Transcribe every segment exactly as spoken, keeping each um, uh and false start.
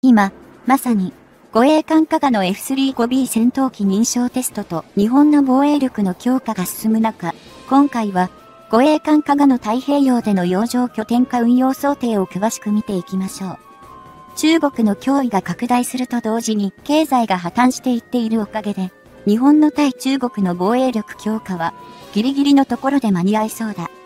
今、まさに、護衛艦加賀の エフスリーファイブビー 戦闘機認証テストと日本の防衛力の強化が進む中、今回は、護衛艦加賀の太平洋での洋上拠点化運用想定を詳しく見ていきましょう。中国の脅威が拡大すると同時に経済が破綻していっているおかげで、日本の対中国の防衛力強化はギリギリのところで間に合いそうだ。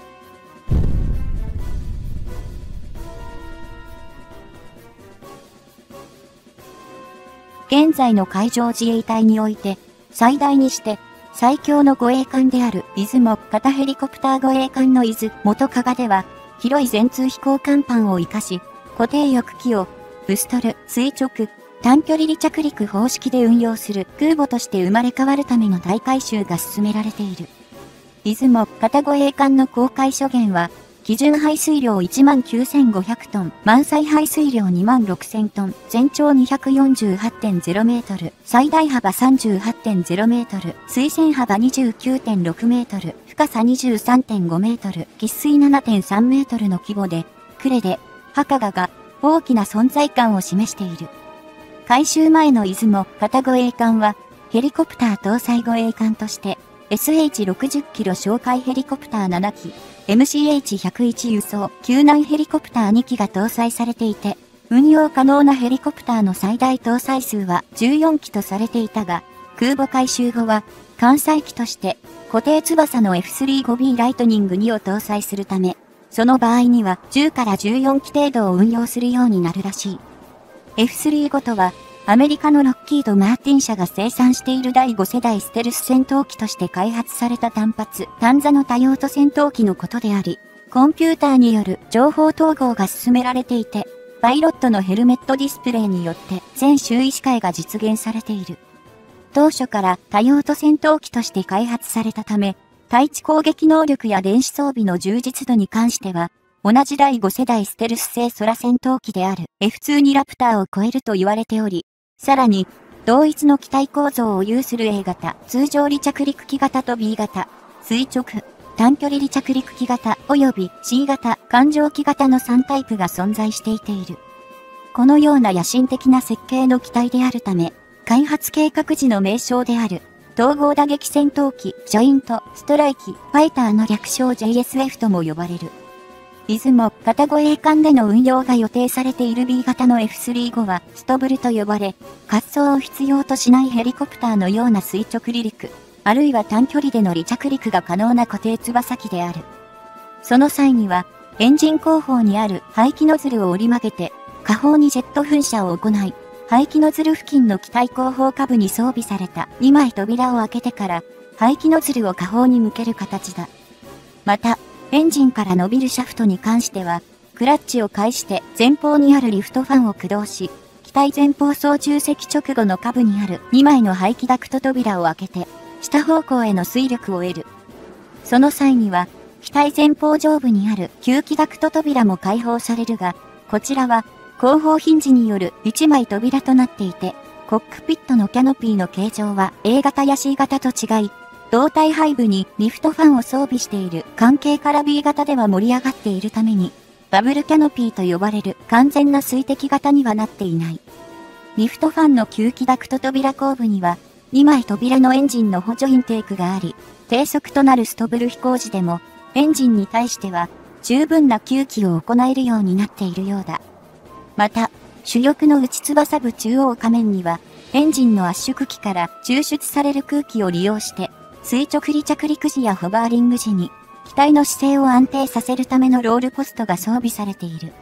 現在の海上自衛隊において、最大にして最強の護衛艦である出雲型ヘリコプター護衛艦の伊豆元加賀では、広い全通飛行甲板を活かし、固定翼機をブストル、垂直、短距離離着陸方式で運用する空母として生まれ変わるための大改修が進められている。出雲型護衛艦の公開諸元は、基準排水量 いちまんきゅうせんごひゃくトン、満載排水量 にまんろくせんトン、全長 にひゃくよんじゅうはちてんゼロメートル、最大幅 さんじゅうはちてんゼロメートル、水線幅 にじゅうきゅうてんろくメートル、深さ にじゅうさんてんごメートル、喫水 ななてんさんメートルの規模で、呉で、加賀が大きな存在感を示している。改修前の出雲型護衛艦は、ヘリコプター搭載護衛艦として、エスエイチろくじゅっ キロ哨戒ヘリコプターななき、エムシーエイチひゃくいち 輸送救難ヘリコプターにきが搭載されていて、運用可能なヘリコプターの最大搭載数はじゅうよんきとされていたが、空母改修後は、艦載機として固定翼の エフスリーファイブビー ライトニングにを搭載するため、その場合にはじゅうからじゅうよんき程度を運用するようになるらしい。エフスリーファイブ とは、アメリカのロッキード・マーティン社が生産しているだいご世代ステルス戦闘機として開発された単発、単座の多用途戦闘機のことであり、コンピューターによる情報統合が進められていて、パイロットのヘルメットディスプレイによって全周囲視界が実現されている。当初から多用途戦闘機として開発されたため、対地攻撃能力や電子装備の充実度に関しては、同じだいご世代ステルス製空戦闘機である エフツー にラプターを超えると言われており、さらに、同一の機体構造を有する A 型、通常離着陸機型と B 型、垂直、短距離離着陸機型及び C 型、艦上機型のさんタイプが存在していている。このような野心的な設計の機体であるため、開発計画時の名称である、統合打撃戦闘機、ジョイント、ストライキ、ファイターの略称 ジェイエスエフ とも呼ばれる。出雲型護衛艦での運用が予定されている B 型の エフスリーファイブ はストブルと呼ばれ、滑走を必要としないヘリコプターのような垂直離陸、あるいは短距離での離着陸が可能な固定翼機である。その際には、エンジン後方にある排気ノズルを折り曲げて、下方にジェット噴射を行い、排気ノズル付近の機体後方下部に装備されたにまい扉を開けてから、排気ノズルを下方に向ける形だ。また、エンジンから伸びるシャフトに関しては、クラッチを介して前方にあるリフトファンを駆動し、機体前方操縦席直後の下部にあるにまいの排気ダクト扉を開けて、下方向への推力を得る。その際には、機体前方上部にある吸気ダクト扉も開放されるが、こちらは後方ヒンジによるいちまい扉となっていて、コックピットのキャノピーの形状は A 型や C 型と違い、胴体背部にリフトファンを装備している関係から B 型では盛り上がっているために、バブルキャノピーと呼ばれる完全な水滴型にはなっていない。リフトファンの吸気ダクト扉後部には、にまい扉のエンジンの補助インテークがあり、低速となるストブル飛行時でも、エンジンに対しては、十分な吸気を行えるようになっているようだ。また、主翼の内翼部中央仮面には、エンジンの圧縮機から抽出される空気を利用して、垂直離着陸時やホバーリング時に、機体の姿勢を安定させるためのロールポストが装備されている。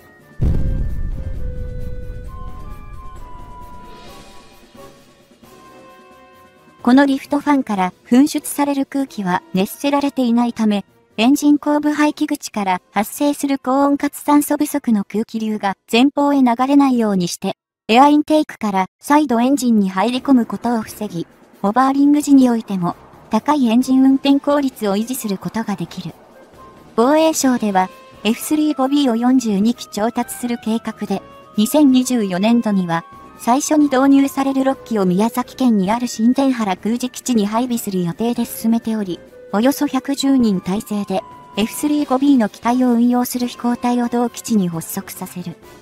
このリフトファンから噴出される空気は熱せられていないため、エンジン後部排気口から発生する高温かつ酸素不足の空気流が前方へ流れないようにして、エアインテークから再度エンジンに入り込むことを防ぎ、ホバーリング時においても、高いエンジン運転効率を維持することができる。防衛省では エフスリーファイブビー をよんじゅうにき調達する計画で、にせんにじゅうよねんどには最初に導入されるろっきを宮崎県にある新田原空自基地に配備する予定で進めており、およそひゃくじゅうにん体制で エフスリーファイブビー の機体を運用する飛行隊を同基地に発足させる。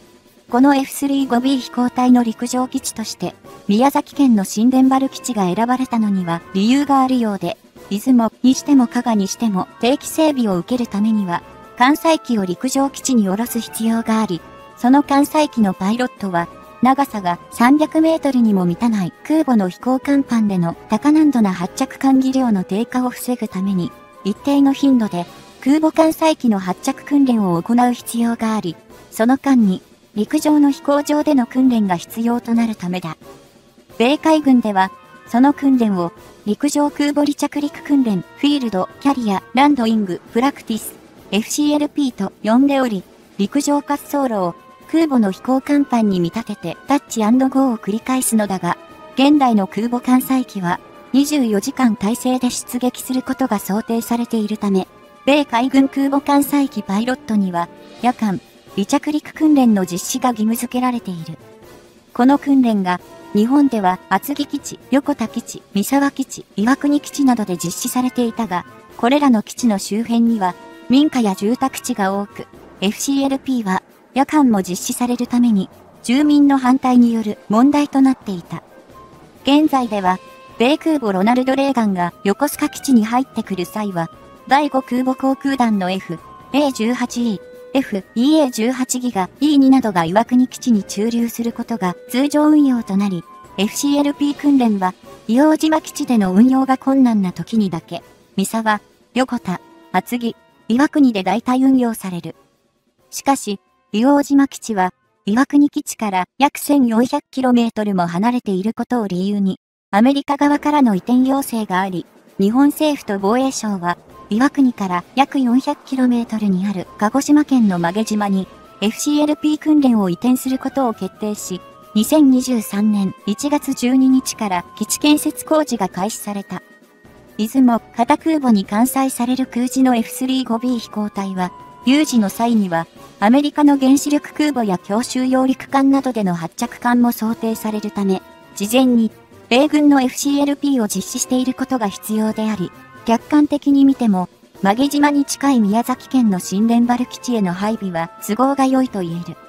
この エフスリーファイブビー 飛行隊の陸上基地として、宮崎県の新田原基地が選ばれたのには理由があるようで、出雲にしても加賀にしても定期整備を受けるためには、艦載機を陸上基地に下ろす必要があり、その艦載機のパイロットは、長さがさんびゃくメートルにも満たない空母の飛行甲板での高難度な発着管理量の低下を防ぐために、一定の頻度で空母艦載機の発着訓練を行う必要があり、その間に陸上の飛行場での訓練が必要となるためだ。米海軍では、その訓練を陸上空母離着陸訓練、フィールド、キャリア、ランドイング、プラクティス、エフシーエルピー と呼んでおり、陸上滑走路を空母の飛行甲板に見立ててタッチ&ゴーを繰り返すのだが、現代の空母艦載機はにじゅうよじかん体制で出撃することが想定されているため、米海軍空母艦載機パイロットには夜間、離着陸訓練の実施が義務付けられている。この訓練が日本では厚木基地、横田基地、三沢基地、岩国基地などで実施されていたが、これらの基地の周辺には民家や住宅地が多く、エフシーエルピー は夜間も実施されるために、住民の反対による問題となっていた。現在では、米空母ロナルド・レーガンが横須賀基地に入ってくる際は、だいご空母航空団の エフエーじゅうはちイー、エフイーエーじゅうはち ギガ イーツー などが岩国基地に駐留することが通常運用となり、エフシーエルピー 訓練は、硫黄島基地での運用が困難な時にだけ、三沢、横田、厚木、岩国で大体運用される。しかし、硫黄島基地は、岩国基地から約 せんよんひゃくキロメートル も離れていることを理由に、アメリカ側からの移転要請があり、日本政府と防衛省は、岩国から約 よんひゃくキロメートル にある鹿児島県の馬毛島に エフシーエルピー 訓練を移転することを決定し、にせんにじゅうさんねんいちがつじゅうににちから基地建設工事が開始された。出雲、片空母に艦載される空自の エフスリーファイブビー 飛行隊は、有事の際には、アメリカの原子力空母や強襲揚陸艦などでの発着艦も想定されるため、事前に、米軍の エフシーエルピー を実施していることが必要であり、客観的に見ても、馬毛島に近い宮崎県の新田原基地への配備は都合が良いと言える。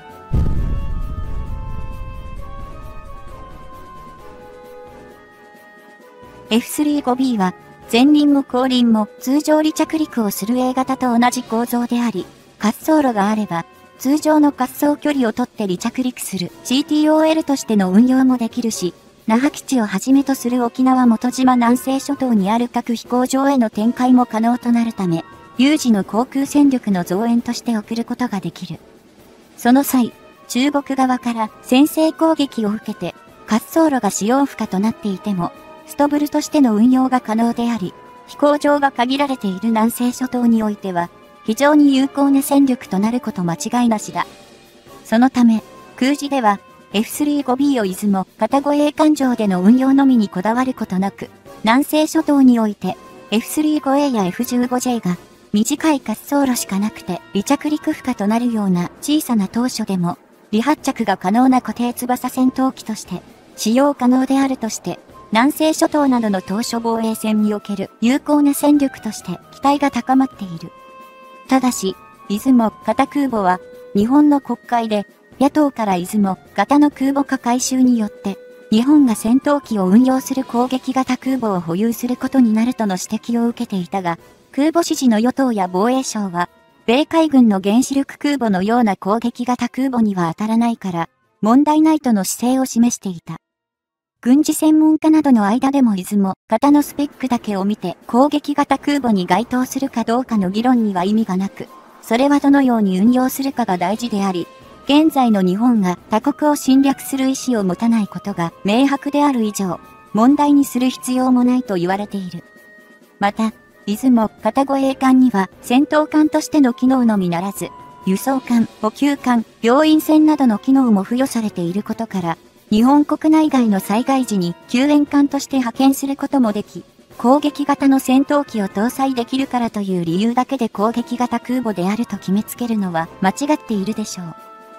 エフスリーファイブビー は、前輪も後輪も通常離着陸をする A 型と同じ構造であり、滑走路があれば、通常の滑走距離をとって離着陸する シーティーオーエル としての運用もできるし、那覇基地をはじめとする沖縄本島南西諸島にある各飛行場への展開も可能となるため、有事の航空戦力の増援として送ることができる。その際、中国側から先制攻撃を受けて、滑走路が使用不可となっていても、ストブルとしての運用が可能であり、飛行場が限られている南西諸島においては、非常に有効な戦力となること間違いなしだ。そのため、空自では、エフスリーファイブビー を出雲、片護衛艦上での運用のみにこだわることなく、南西諸島において、エフスリーファイブエー や エフじゅうごジェー が、短い滑走路しかなくて離着陸不可となるような小さな島嶼でも、離発着が可能な固定翼戦闘機として、使用可能であるとして、南西諸島などの島嶼防衛戦における有効な戦力として期待が高まっている。ただし、出雲、片空母は、日本の国会で、野党から出雲、型の空母化改修によって、日本が戦闘機を運用する攻撃型空母を保有することになるとの指摘を受けていたが、空母支持の与党や防衛省は、米海軍の原子力空母のような攻撃型空母には当たらないから、問題ないとの姿勢を示していた。軍事専門家などの間でも出雲、型のスペックだけを見て攻撃型空母に該当するかどうかの議論には意味がなく、それはどのように運用するかが大事であり、現在の日本が他国を侵略する意思を持たないことが明白である以上、問題にする必要もないと言われている。また、出雲、片護衛艦には戦闘艦としての機能のみならず、輸送艦、補給艦、病院船などの機能も付与されていることから、日本国内外の災害時に救援艦として派遣することもでき、攻撃型の戦闘機を搭載できるからという理由だけで攻撃型空母であると決めつけるのは間違っているでしょう。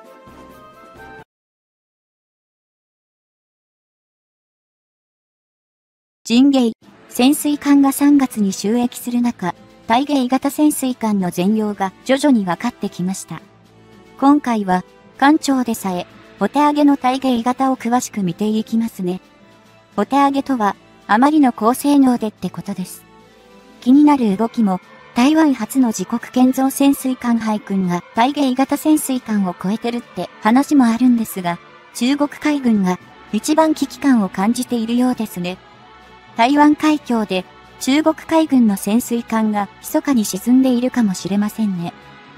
ジンゲイ、潜水艦がさんがつに就役する中、対ゲイ型潜水艦の全容が徐々に分かってきました。今回は、 艦長でさえ、お手上げの対迎型を詳しく見ていきますね。お手上げとは、あまりの高性能でってことです。気になる動きも、台湾初の自国建造潜水艦海軍が対迎型潜水艦を超えてるって話もあるんですが、中国海軍が一番危機感を感じているようですね。台湾海峡で中国海軍の潜水艦が密かに沈んでいるかもしれませんね。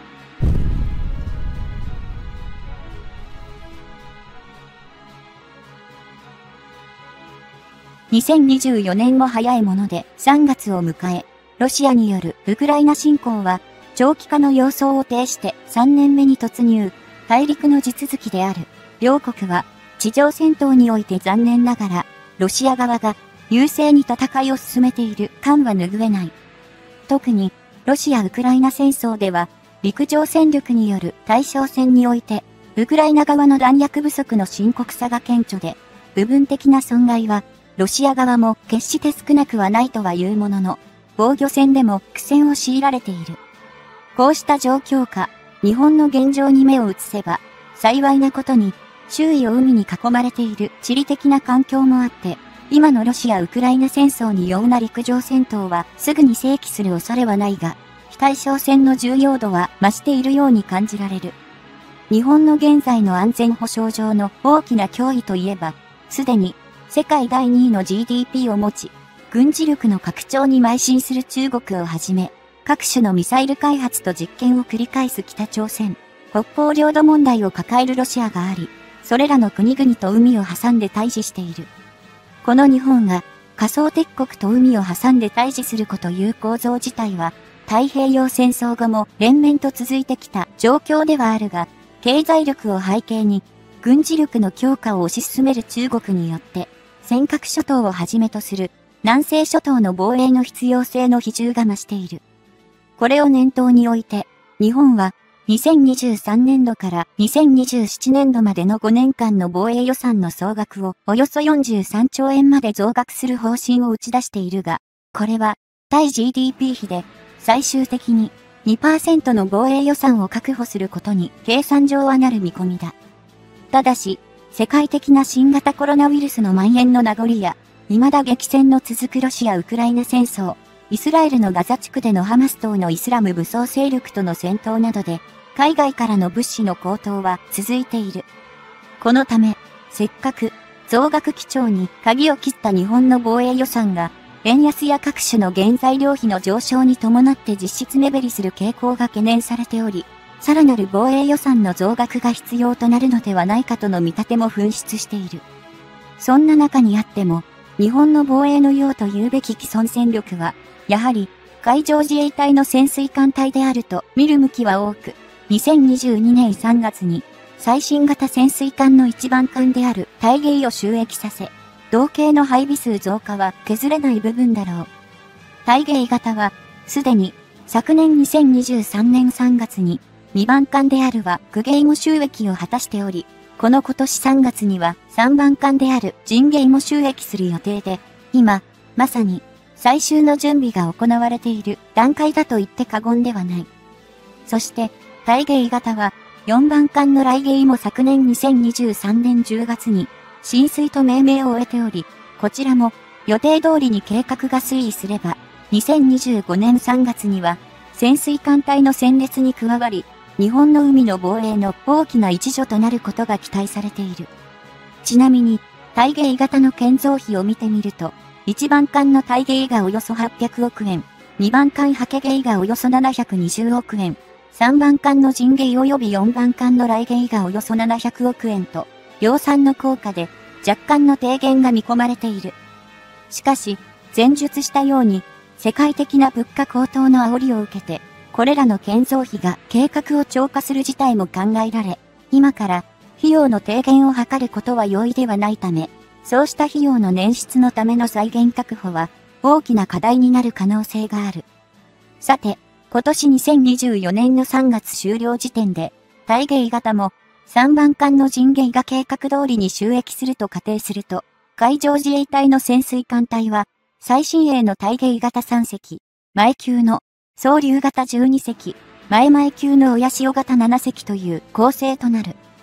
にせんにじゅうよねんも早いものでさんがつを迎え、ロシアによるウクライナ侵攻は長期化の様相を呈してさんねんめに突入。大陸の地続きである両国は地上戦闘において残念ながらロシア側が優勢に戦いを進めている感は拭えない。特にロシア・ウクライナ戦争では陸上戦力による大将戦においてウクライナ側の弾薬不足の深刻さが顕著で、部分的な損害はロシア側も決して少なくはないとは言うものの、防御戦でも苦戦を強いられている。こうした状況下、日本の現状に目を移せば、幸いなことに、周囲を海に囲まれている地理的な環境もあって、今のロシア・ウクライナ戦争にような陸上戦闘はすぐに正規する恐れはないが、非対称戦の重要度は増しているように感じられる。日本の現在の安全保障上の大きな脅威といえば、すでに世界だいにいの ジーディーピー を持ち、軍事力の拡張に邁進する中国をはじめ、各種のミサイル開発と実験を繰り返す北朝鮮、北方領土問題を抱えるロシアがあり、それらの国々と海を挟んで対峙している。この日本が仮想敵国と海を挟んで対峙するこという構造自体は、太平洋戦争後も連綿と続いてきた状況ではあるが、経済力を背景に、軍事力の強化を推し進める中国によって、尖閣諸島をはじめとする南西諸島の防衛の必要性の比重が増している。これを念頭において、日本はにせんにじゅうさんねんどからにせんにじゅうななねんどまでのごねんかんの防衛予算の総額をおよそよんじゅうさんちょうえんまで増額する方針を打ち出しているが、これは対 ジーディーピー 比で最終的に にパーセント の防衛予算を確保することに計算上はなる見込みだ。ただし、世界的な新型コロナウイルスの蔓延の名残や、未だ激戦の続くロシア・ウクライナ戦争、イスラエルのガザ地区でのハマス等のイスラム武装勢力との戦闘などで、海外からの物資の高騰は続いている。このため、せっかく増額基調に鍵を切った日本の防衛予算が、円安や各種の原材料費の上昇に伴って実質目減りする傾向が懸念されており、さらなる防衛予算の増額が必要となるのではないかとの見立ても噴出している。そんな中にあっても、日本の防衛の用と言うべき既存戦力は、やはり海上自衛隊の潜水艦隊であると見る向きは多く、にせんにじゅうにねんさんがつに最新型潜水艦の一番艦である大鯨を就役させ、同型の配備数増加は削れない部分だろう。大鯨型は、すでに昨年にせんにじゅうさんねんさんがつににばん艦であるは公鯨も就役を果たしており、この今年さんがつにはさんばん艦である神鯨も就役する予定で、今、まさに最終の準備が行われている段階だと言って過言ではない。そして、大鯨型はよんばん艦の雷鯨も昨年にせんにじゅうさんねんじゅうがつに進水と命名を終えており、こちらも予定通りに計画が推移すれば、にせんにじゅうごねんさんがつには潜水艦隊の戦列に加わり、日本の海の防衛の大きな一助となることが期待されている。ちなみに、大鯨型の建造費を見てみると、いちばん艦の大鯨がおよそはっぴゃくおくえん、にばん艦ハケ鯨がおよそななひゃくにじゅうおくえん、さんばん艦の神鯨及びよんばん艦の雷鯨がおよそななひゃくおくえんと、量産の効果で若干の低減が見込まれている。しかし、前述したように、世界的な物価高騰の煽りを受けて、これらの建造費が計画を超過する事態も考えられ、今から費用の低減を図ることは容易ではないため、そうした費用の捻出のための財源確保は大きな課題になる可能性がある。さて、今年にせんにじゅうよねんのさんがつ終了時点で、大鯨型もさんばん艦の神鯨が計画通りに就役すると仮定すると、海上自衛隊の潜水艦隊は、最新鋭の大鯨型さんせき、前級の総竜型じゅうにせき、前々級の親潮型ななせきという構成となる。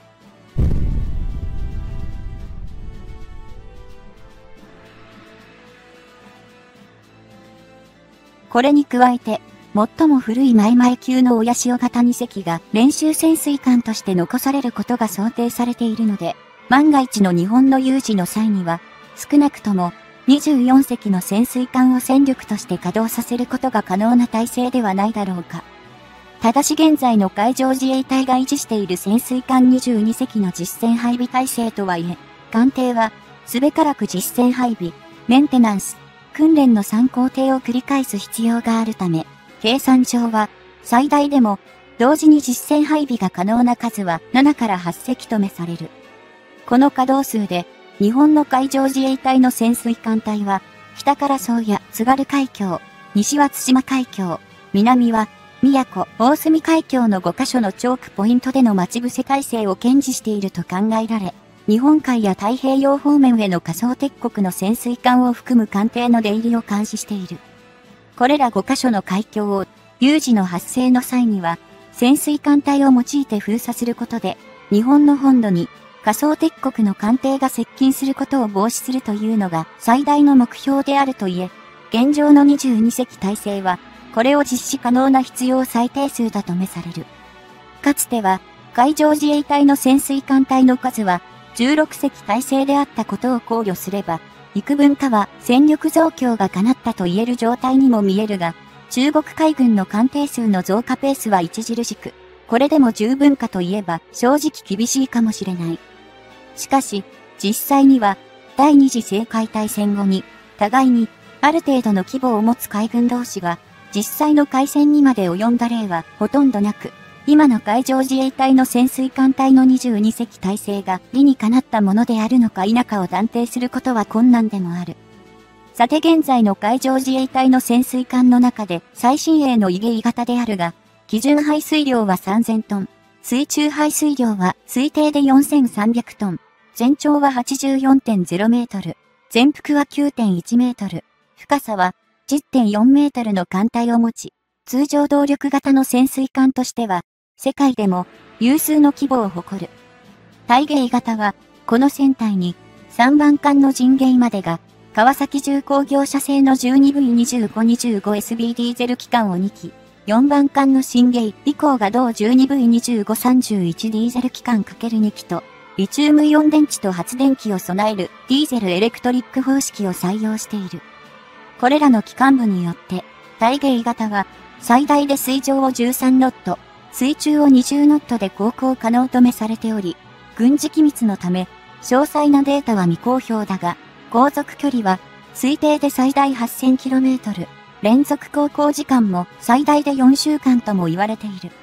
これに加えて、最も古いマイマイ級の親潮型に隻が練習潜水艦として残されることが想定されているので、万が一の日本の有事の際には、少なくともにじゅうよん隻の潜水艦を戦力として稼働させることが可能な体制ではないだろうか。ただし現在の海上自衛隊が維持している潜水艦にじゅうに隻の実戦配備体制とはいえ、艦艇はすべからく実戦配備、メンテナンス、訓練のさん工程を繰り返す必要があるため、計算上は最大でも同時に実戦配備が可能な数はななからはち隻とめされる。この稼働数で日本の海上自衛隊の潜水艦隊は北から宗谷、津軽海峡、西は対馬海峡、南は宮古、大隅海峡のごカ所のチョークポイントでの待ち伏せ体制を堅持していると考えられ、日本海や太平洋方面への仮想敵国の潜水艦を含む艦艇の出入りを監視している。これらごカ所の海峡を有事の発生の際には潜水艦隊を用いて封鎖することで日本の本土に仮想敵国の艦艇が接近することを防止するというのが最大の目標であるといえ、現状のにじゅうに隻体制はこれを実施可能な必要最低数だとめされる。かつては海上自衛隊の潜水艦隊の数はじゅうろく隻体制であったことを考慮すれば、幾分かは戦力増強が叶ったと言える状態にも見えるが、中国海軍の艦艇数の増加ペースは著しく、これでも十分かといえば正直厳しいかもしれない。しかし、実際には、第二次世界大戦後に、互いに、ある程度の規模を持つ海軍同士が、実際の海戦にまで及んだ例はほとんどなく、今の海上自衛隊の潜水艦隊のにじゅうに隻体制が理にかなったものであるのか否かを断定することは困難でもある。さて現在の海上自衛隊の潜水艦の中で最新鋭のイゲイ型であるが、基準排水量はさんぜんトン、水中排水量は推定でよんせんさんびゃくトン、全長は はちじゅうよんてんゼロメートル、全幅は きゅうてんいちメートル、深さは じゅってんよんメートルの艦隊を持ち、通常動力型の潜水艦としては、世界でも有数の規模を誇る。大芸型は、この船体にさんばん艦の陣芸までが、川崎重工業社製の じゅうにブイにじゅうごにじゅうごエスビー ディーゼル機関をに機、よんばん艦の新芸以降が同 じゅうにブイにじゅうごさんじゅういち ディーゼル機関 ×に 機と、リチウムイオン電池と発電機を備えるディーゼルエレクトリック方式を採用している。これらの機関部によって、大芸型は最大で水上をじゅうさんノット、水中をにじゅうノットで航行可能とめされており、軍事機密のため、詳細なデータは未公表だが、航続距離は推定で最大 はっせんキロメートル、連続航行時間も最大でよんしゅうかんとも言われている。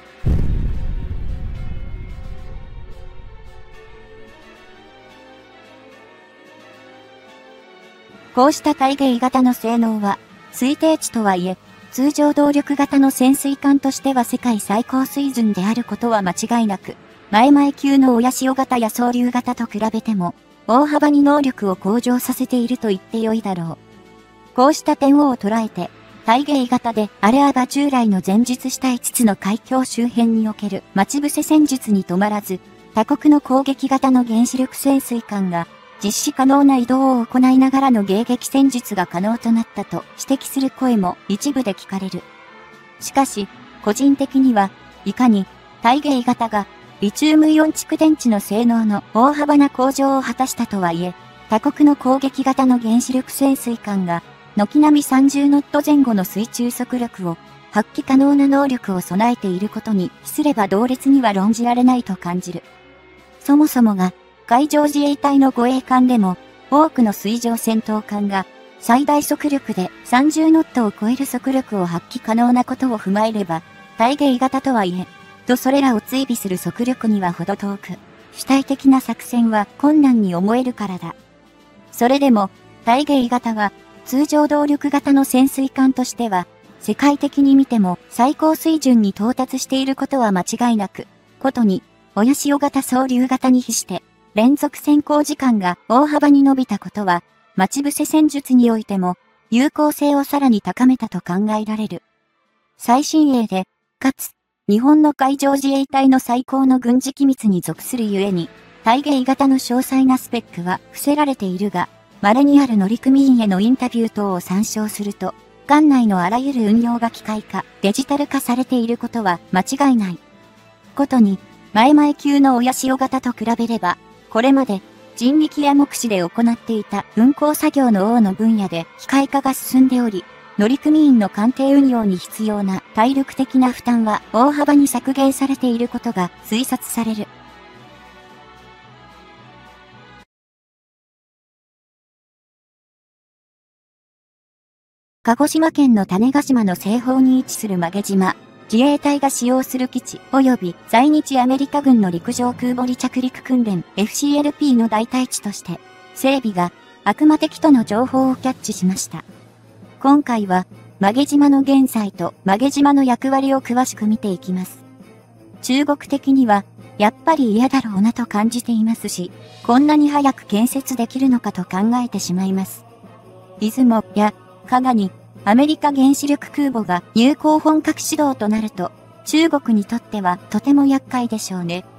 こうした大芸型の性能は、推定値とはいえ、通常動力型の潜水艦としては世界最高水準であることは間違いなく、前々級の親潮型や総流型と比べても、大幅に能力を向上させていると言ってよいだろう。こうした点を捉えて、大芸型であれば従来の前述したいつつの海峡周辺における待ち伏せ戦術に止まらず、他国の攻撃型の原子力潜水艦が、実施可能な移動を行いながらの迎撃戦術が可能となったと指摘する声も一部で聞かれる。しかし、個人的には、いかに大芸型がリチウムイオン蓄電池の性能の大幅な向上を果たしたとはいえ、他国の攻撃型の原子力潜水艦が軒並みさんじゅうノット前後の水中速力を発揮可能な能力を備えていることに比すれば同列には論じられないと感じる。そもそもが、海上自衛隊の護衛艦でも、多くの水上戦闘艦が、最大速力でさんじゅうノットを超える速力を発揮可能なことを踏まえれば、大芸型とはいえ、とそれらを追尾する速力には程遠く、主体的な作戦は困難に思えるからだ。それでも、大芸型は、通常動力型の潜水艦としては、世界的に見ても最高水準に到達していることは間違いなく、ことに、親潮型総流型に比して、連続潜航時間が大幅に伸びたことは、待ち伏せ戦術においても、有効性をさらに高めたと考えられる。最新鋭で、かつ、 日本の海上自衛隊の最高の軍事機密に属するゆえに、対迎型の詳細なスペックは伏せられているが、稀にある乗組員へのインタビュー等を参照すると、艦内のあらゆる運用が機械化、デジタル化されていることは間違いない。ことに、前々級の親潮型と比べれば、これまで人力や目視で行っていた運航作業の応の分野で機械化が進んでおり、乗組員の艦艇運用に必要な体力的な負担は大幅に削減されていることが推察される。鹿児島県の種子島の西方に位置する馬毛島。自衛隊が使用する基地及び在日アメリカ軍の陸上空母離着陸訓練 エフシーエルピー の代替地として整備が悪魔的との情報をキャッチしました。今回は馬毛島の現在と馬毛島の役割を詳しく見ていきます。中国的にはやっぱり嫌だろうなと感じていますし、こんなに早く建設できるのかと考えてしまいます。出雲や加賀にアメリカ原子力空母が入港本格始動となると、中国にとってはとても厄介でしょうね。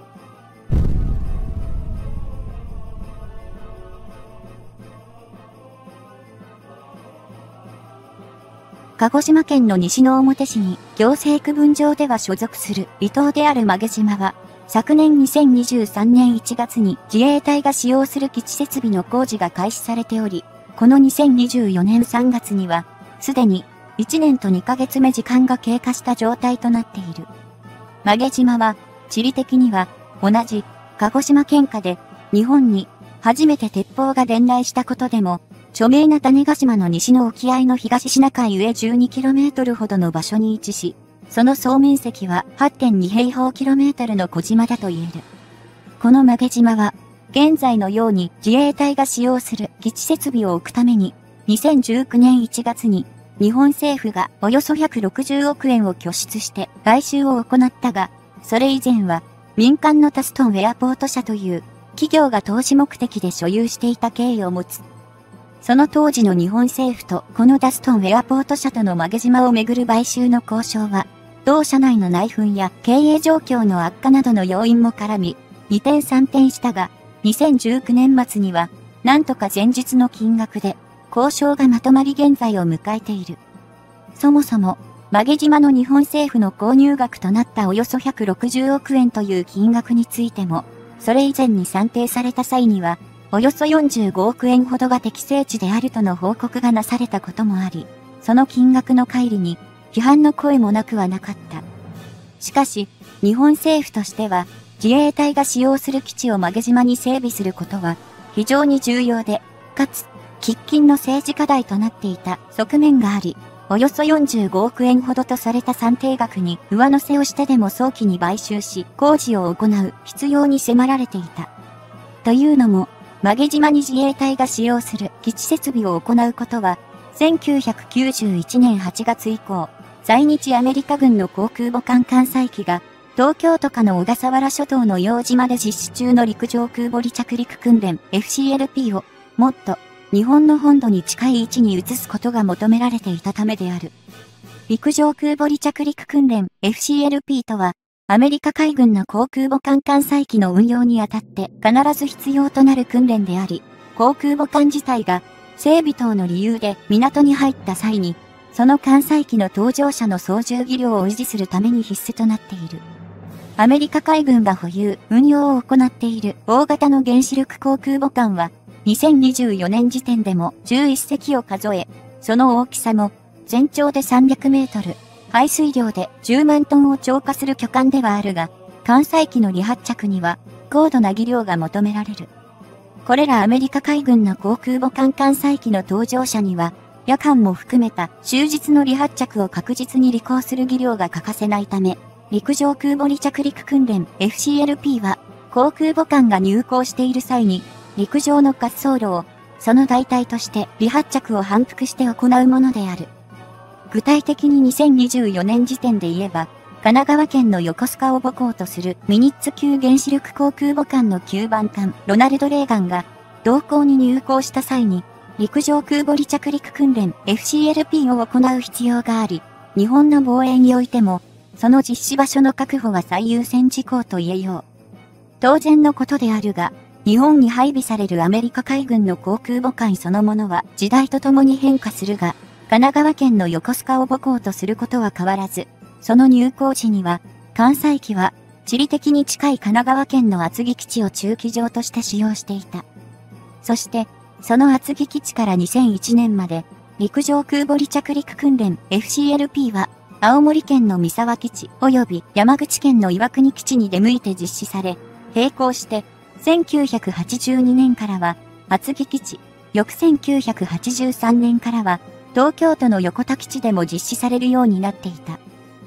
鹿児島県の西之表市に行政区分上では所属する離島である馬毛島は、昨年にせんにじゅうさんねんいちがつに自衛隊が使用する基地設備の工事が開始されており、このにせんにじゅうよねんさんがつには、すでにいちねんとにかげつめ時間が経過した状態となっている。馬毛島は地理的には同じ鹿児島県下で日本に初めて鉄砲が伝来したことでも著名な種子島の西の沖合の東シナ海上 じゅうにキロメートル ほどの場所に位置し、その総面積は はってんにへいほうキロメートルの小島だと言える。この馬毛島は現在のように自衛隊が使用する基地設備を置くためににせんじゅうきゅうねんいちがつに日本政府がおよそひゃくろくじゅうおくえんを拠出して改修を行ったが、それ以前は民間のタストンエアポート社という企業が投資目的で所有していた経緯を持つ。その当時の日本政府とこのダストンエアポート社との馬毛島をめぐる買収の交渉は、同社内の内紛や経営状況の悪化などの要因も絡み、二転三転したが、にせんじゅうきゅうねん末には、なんとか前日の金額で、交渉がまとまり現在を迎えている。そもそも、馬毛島の日本政府の購入額となったおよそひゃくろくじゅうおくえんという金額についても、それ以前に算定された際には、およそよんじゅうごおくえんほどが適正値であるとの報告がなされたこともあり、その金額の乖離に、批判の声もなくはなかった。しかし、日本政府としては、自衛隊が使用する基地を馬毛島に整備することは、非常に重要で、かつ、喫緊の政治課題となっていた側面があり、およそよんじゅうごおくえんほどとされた算定額に上乗せをしてでも早期に買収し、工事を行う必要に迫られていた。というのも、馬毛島に自衛隊が使用する基地設備を行うことは、せんきゅうひゃくきゅうじゅういちねんはちがつ以降、在日アメリカ軍の航空母艦艦載機が、東京都下の小笠原諸島の洋島で実施中の陸上空母離着陸訓練 エフシーエルピー を、もっと日本の本土に近い位置に移すことが求められていたためである。陸上空母離着陸訓練 エフシーエルピー とは、アメリカ海軍の航空母艦艦載機の運用にあたって必ず必要となる訓練であり、航空母艦自体が整備等の理由で港に入った際に、その艦載機の搭乗者の操縦技量を維持するために必須となっている。アメリカ海軍が保有、運用を行っている大型の原子力航空母艦は、にせんにじゅうよねん時点でもじゅういっせきを数え、その大きさも全長でさんびゃくメートル、排水量でじゅうまんトンを超過する巨艦ではあるが、艦載機の離発着には高度な技量が求められる。これらアメリカ海軍の航空母艦艦載機の搭乗者には、夜間も含めた終日の離発着を確実に履行する技量が欠かせないため、陸上空母離着陸訓練 エフシーエルピー は、航空母艦が入港している際に、陸上の滑走路を、その代替として離発着を反復して行うものである。具体的ににせんにじゅうよねん時点で言えば、神奈川県の横須賀を母港とするミニッツ級原子力航空母艦のきゅうばん艦ロナルド・レーガンが、同港に入港した際に、陸上空母離着陸訓練 エフシーエルピー を行う必要があり、日本の防衛においても、 その実施場所の確保が最優先事項と言えよう。当然のことであるが、日本に配備されるアメリカ海軍の航空母艦そのものは時代とともに変化するが、神奈川県の横須賀を母港とすることは変わらず、その入港時には、艦載機は地理的に近い神奈川県の厚木基地を駐機場として使用していた。そして、その厚木基地からにせんいちねんまで、陸上空母離着陸訓練 エフシーエルピー は、青森県の三沢基地及び山口県の岩国基地に出向いて実施され、並行して、せんきゅうひゃくはちじゅうにねんからは、厚木基地、翌せんきゅうひゃくはちじゅうさんねんからは、東京都の横田基地でも実施されるようになっていた。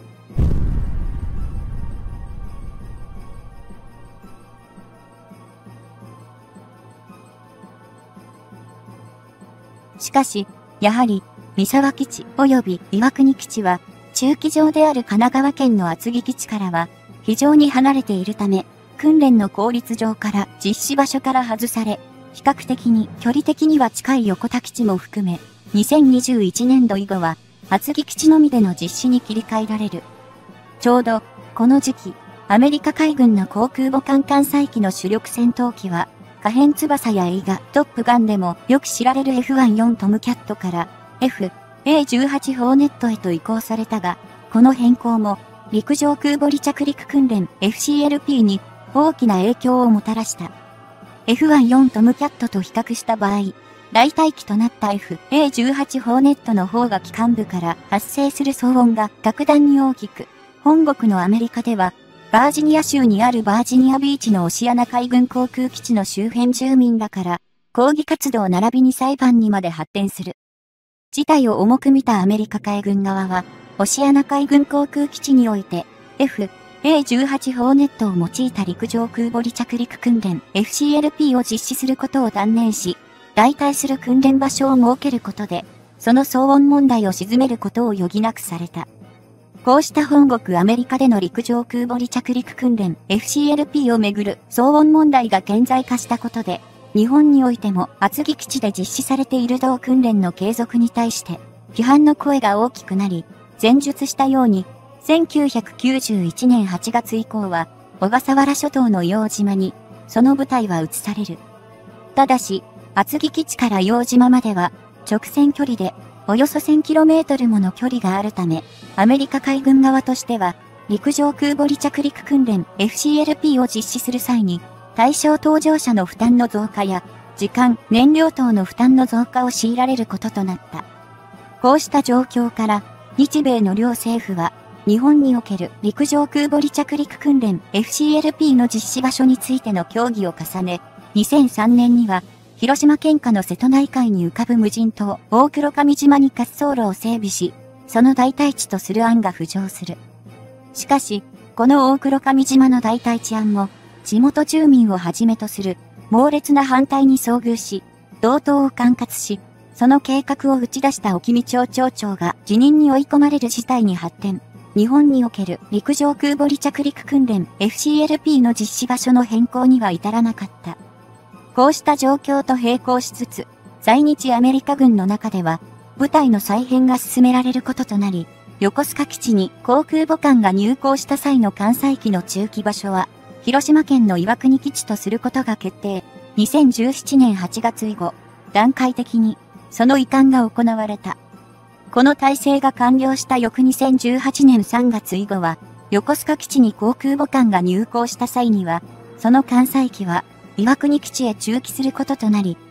しかし、やはり、三沢基地及び岩国基地は、駐機場である神奈川県の厚木基地からは、非常に離れているため、訓練の効率上から実施場所から外され、比較的に距離的には近い横田基地も含め、にせんにじゅういちねんど以後は、厚木基地のみでの実施に切り替えられる。ちょうど、この時期、アメリカ海軍の航空母艦艦載機の主力戦闘機は、可変翼や映画、トップガンでもよく知られる エフじゅうよん トムキャットから エフエーじゅうはち ホーネットへと移行されたが、この変更も陸上空母離着陸訓練 エフシーエルピー に大きな影響をもたらした。エフじゅうよん トムキャットと比較した場合、代替機となった エフエーじゅうはち ホーネットの方が機関部から発生する騒音が格段に大きく、本国のアメリカでは、バージニア州にあるバージニアビーチのオシアナ海軍航空基地の周辺住民らから、抗議活動並びに裁判にまで発展する。事態を重く見たアメリカ海軍側は、オシアナ海軍航空基地において、エフエーじゅうはち ホーネットを用いた陸上空母離着陸訓練 エフシーエルピー を実施することを断念し、代替する訓練場所を設けることで、その騒音問題を鎮めることを余儀なくされた。こうした本国アメリカでの陸上空母離着陸訓練 エフシーエルピー をめぐる騒音問題が顕在化したことで、日本においても厚木基地で実施されている同訓練の継続に対して、批判の声が大きくなり、前述したように、せんきゅうひゃくきゅうじゅういちねんはちがつ以降は、小笠原諸島の硫黄島に、その部隊は移される。ただし、厚木基地から硫黄島までは、直線距離で、およそ せんキロメートル もの距離があるため、アメリカ海軍側としては、陸上空母離着陸訓練 エフシーエルピー を実施する際に、対象搭乗者の負担の増加や、時間、燃料等の負担の増加を強いられることとなった。こうした状況から、日米の両政府は、日本における陸上空母離着陸訓練 エフシーエルピー の実施場所についての協議を重ね、にせんさんねんには、広島県下の瀬戸内海に浮かぶ無人島、大黒上島に滑走路を整備し、その代替地とする案が浮上する。しかし、この大黒上島の代替地案も、地元住民をはじめとする猛烈な反対に遭遇し、同島を管轄し、その計画を打ち出した沖見町町長が辞任に追い込まれる事態に発展。日本における陸上空母離着陸訓練 エフシーエルピー の実施場所の変更には至らなかった。こうした状況と並行しつつ、在日アメリカ軍の中では、部隊の再編が進められることとなり、横須賀基地に航空母艦が入港した際の艦載機の駐機場所は、広島県の岩国基地とすることが決定。にせんじゅうななねんはちがつ以後、段階的に、その移管が行われた。この体制が完了した翌にせんじゅうはちねんさんがつ以後は、横須賀基地に航空母艦が入港した際には、その艦載機は、岩国基地へ駐機することとなり、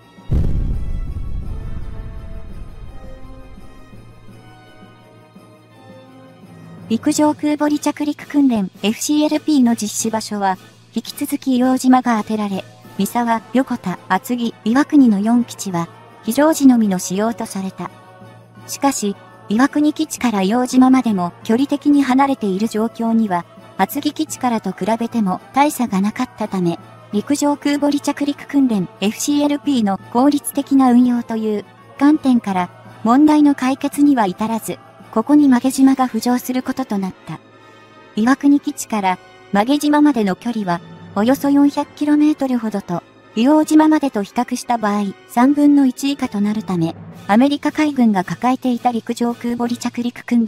陸上空母離着陸訓練 エフシーエルピー の実施場所は、引き続き硫黄島が当てられ、三沢、横田、厚木、岩国のよん基地は、非常時のみの使用とされた。しかし、岩国基地から硫黄島までも距離的に離れている状況には、厚木基地からと比べても大差がなかったため、陸上空母離着陸訓練 エフシーエルピー の効率的な運用という観点から問題の解決には至らず、ここに曲島が浮上することとなった。岩国基地から曲島までの距離はおよそ よんひゃくキロメートル ほどと、硫黄島までと比較した場合さんぶんのいち以下となるため、アメリカ海軍が抱えていた陸上空母離着陸訓練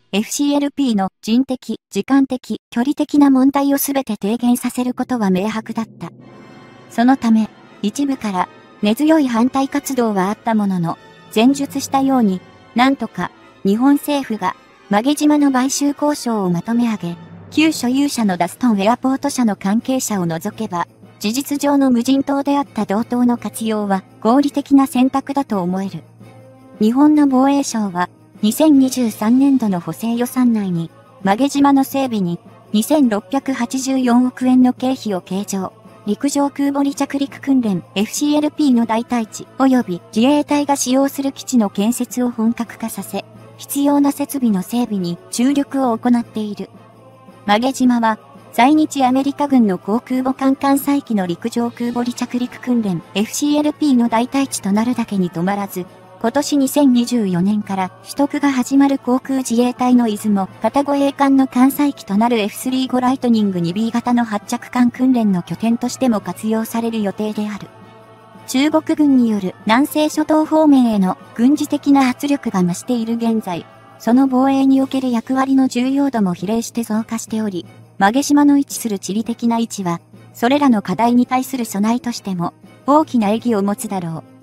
エフシーエルピー の人的、時間的、距離的な問題をすべて低減させることは明白だった。そのため、一部から根強い反対活動はあったものの、前述したように、なんとか日本政府が馬毛島の買収交渉をまとめ上げ、旧所有者のダストンエアポート社の関係者を除けば、事実上の無人島であった同島の活用は合理的な選択だと思える。日本の防衛省は、にせんにじゅうさんねんどの補正予算内に、馬毛島の整備ににせんろっぴゃくはちじゅうよんおくえんの経費を計上。陸上空母離着陸訓練 エフシーエルピー の代替地及び自衛隊が使用する基地の建設を本格化させ、必要な設備の整備に注力を行っている。馬毛島は、在日アメリカ軍の航空母艦艦載機の陸上空母離着陸訓練 エフシーエルピー の代替地となるだけに止まらず、今年にせんにじゅうよねんから取得が始まる航空自衛隊の出雲型護衛艦の艦載機となる エフスリーゴ ライトニング にビー 型の発着艦訓練の拠点としても活用される予定である。中国軍による南西諸島方面への軍事的な圧力が増している現在、その防衛における役割の重要度も比例して増加しており、馬毛島の位置する地理的な位置は、それらの課題に対する備えとしても大きな意義を持つだろう。